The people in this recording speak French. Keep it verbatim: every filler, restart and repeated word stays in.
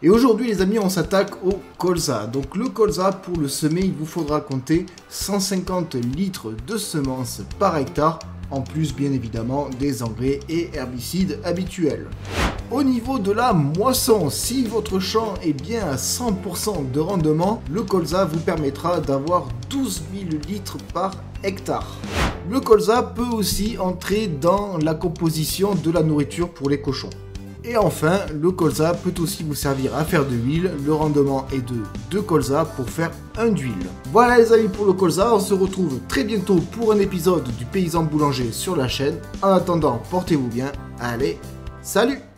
Et aujourd'hui les amis, on s'attaque au colza. Donc le colza, pour le semer, il vous faudra compter cent cinquante litres de semences par hectare, en plus bien évidemment des engrais et herbicides habituels. Au niveau de la moisson, si votre champ est bien à cent pour cent de rendement, le colza vous permettra d'avoir douze mille litres par hectare. Le colza peut aussi entrer dans la composition de la nourriture pour les cochons. Et enfin, le colza peut aussi vous servir à faire de l'huile. Le rendement est de deux colza pour faire un d'huile. Voilà les amis pour le colza, on se retrouve très bientôt pour un épisode du Paysan Boulanger sur la chaîne. En attendant, portez-vous bien. Allez, salut!